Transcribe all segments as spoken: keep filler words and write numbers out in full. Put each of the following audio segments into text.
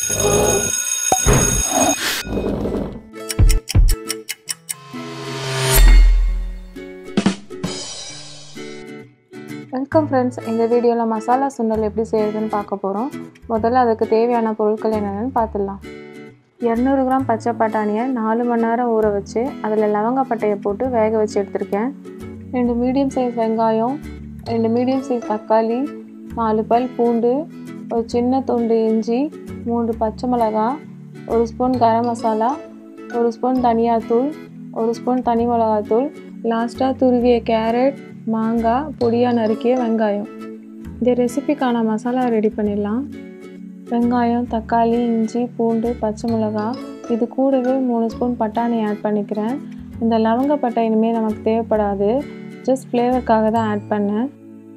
Welcome friends, இந்த வீடியோவில் மசாலா சுண்டல் எப்படி செய்யறதுன்னு பார்க்க போகிறோம். முதல்ல அதுக்கு தேவையான பொருட்கள் என்னென்னு பார்த்துடலாம். இரநூறு கிராம் பச்சை பட்டாணியை நாலு மணி நேரம் ஊற வச்சு அதில் லவங்கப்பட்டையை போட்டு வேக வச்சு எடுத்திருக்கேன். ரெண்டு மீடியம் சைஸ் வெங்காயம், ரெண்டு மீடியம் சைஸ் தக்காளி, நாலு பல் பூண்டு, ஒரு சின்ன துண்டு இஞ்சி, மூன்று பச்சை மிளகாய், ஒரு ஸ்பூன் கரம் மசாலா, ஒரு ஸ்பூன் தனியாத்தூள், ஒரு ஸ்பூன் தனி மிளகாத்தூள், லாஸ்ட்டாக துருவிய கேரட், மாங்காய், பொடியாக நறுக்கிய வெங்காயம். இந்த ரெசிபிக்கான மசாலா ரெடி பண்ணிடலாம். வெங்காயம், தக்காளி, இஞ்சி, பூண்டு, பச்சை மிளகாய், இது கூடவே மூணு ஸ்பூன் பட்டாணி ஆட் பண்ணிக்கிறேன். இந்த லவங்கப்பட்டை இனிமேல் நமக்கு தேவைப்படாது, ஜஸ்ட் ஃப்ளேவருக்காக தான் ஆட் பண்ணேன்.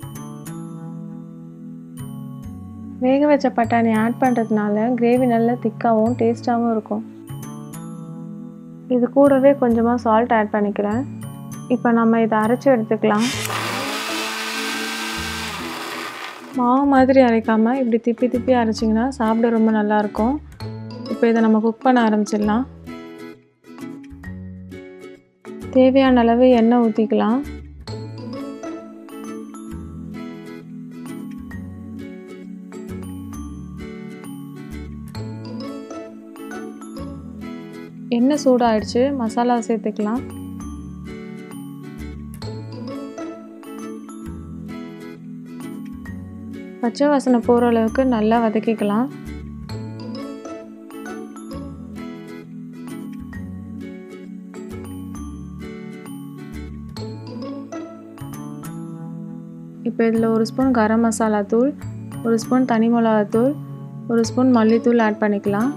வேக வச்ச பட்டாணி ஆட் பண்ணுறதுனால கிரேவி நல்லா திக்காகவும் டேஸ்ட்டாகவும் இருக்கும். இது கூடவே கொஞ்சமாக சால்ட் ஆட் பண்ணிக்கிறேன். இப்போ நம்ம இதை அரைச்சி எடுத்துக்கலாம். மாவு மாதிரி அரைக்காமல் இப்படி திப்பி திப்பி அரைச்சிங்கன்னா சாப்பிட ரொம்ப நல்லாயிருக்கும். இப்போ இதை நம்ம குக் பண்ண ஆரம்பிச்சிடலாம். தேவையான அளவு எண்ணெய் ஊற்றிக்கலாம். எண்ணெய் சூடாயிடுச்சு, மசாலா சேர்த்துக்கலாம். பச்சை வாசனை போகிற அளவுக்கு நல்லா வதக்கிக்கலாம். இப்போ இதில் ஒரு ஸ்பூன் கரம் மசாலா தூள், ஒரு ஸ்பூன் தனி மிளகாத்தூள், ஒரு ஸ்பூன் மல்லித்தூள் ஆட் பண்ணிக்கலாம்.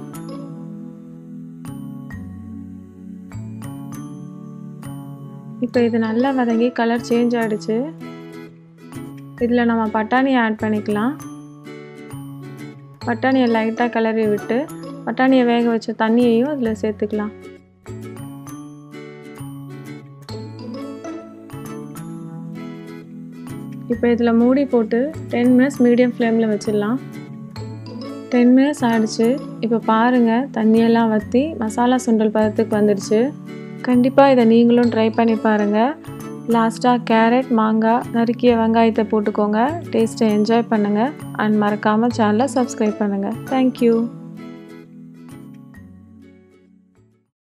இப்போ இது நல்லா வதங்கி கலர் சேஞ்ச் ஆகிடுச்சு. இதில் நம்ம பட்டாணியை ஆட் பண்ணிக்கலாம். பட்டாணியை லைட்டாக கிளறி விட்டு பட்டாணியை வேக வச்ச தண்ணியையும் அதில் சேர்த்துக்கலாம். இப்போ இதில் மூடி போட்டு டென் மினிட்ஸ் மீடியம் ஃப்ளேமில் வச்சிடலாம். டென் மினிட்ஸ் ஆகிடுச்சு. இப்போ பாருங்கள், தண்ணியெல்லாம் வற்றி மசாலா சுண்டல் பதத்துக்கு வந்துடுச்சு. கண்டிப்பாக இதை நீங்களும் ட்ரை பண்ணி பாருங்கள். லாஸ்ட்டாக கேரட், மாங்காய், நறுக்கிய வெங்காயத்தை போட்டுக்கோங்க. டேஸ்ட்டை என்ஜாய் பண்ணுங்கள். அண்ட் மறக்காமல் சேனலை சப்ஸ்கிரைப் பண்ணுங்கள். தேங்க்யூ.